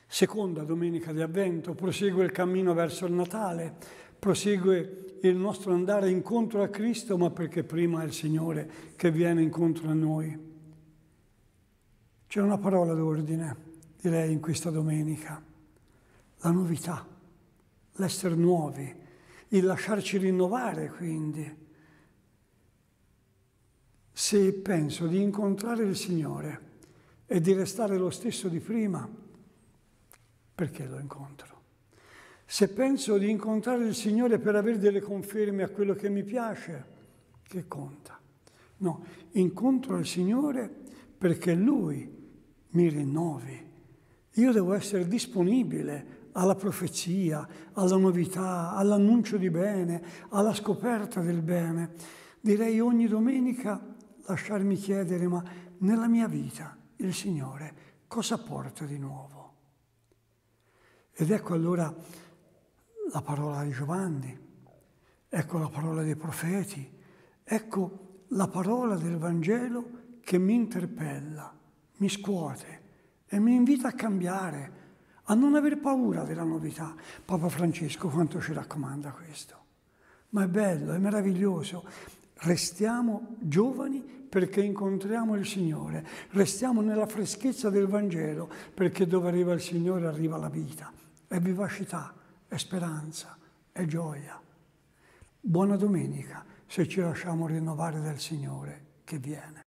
Seconda domenica di Avvento, prosegue il cammino verso il Natale, prosegue il nostro andare incontro a Cristo, ma perché prima è il Signore che viene incontro a noi. C'è una parola d'ordine, direi, in questa domenica: la novità, l'essere nuovi, il lasciarci rinnovare, quindi. Se penso di incontrare il Signore e di restare lo stesso di prima, perché lo incontro? Se penso di incontrare il Signore per avere delle conferme a quello che mi piace, che conta? No, incontro il Signore perché Lui mi rinnovi. Io devo essere disponibile alla profezia, alla novità, all'annuncio di bene, alla scoperta del bene. Direi ogni domenica lasciarmi chiedere: ma nella mia vita il Signore cosa porta di nuovo? Ed ecco allora la parola di Giovanni, ecco la parola dei profeti, ecco la parola del Vangelo che mi interpella, mi scuote e mi invita a cambiare, a non aver paura della novità. Papa Francesco quanto ci raccomanda questo. Ma è bello, è meraviglioso. Restiamo giovani perché incontriamo il Signore, restiamo nella freschezza del Vangelo, perché dove arriva il Signore arriva la vita, è vivacità, è speranza, è gioia. Buona domenica se ci lasciamo rinnovare dal Signore che viene.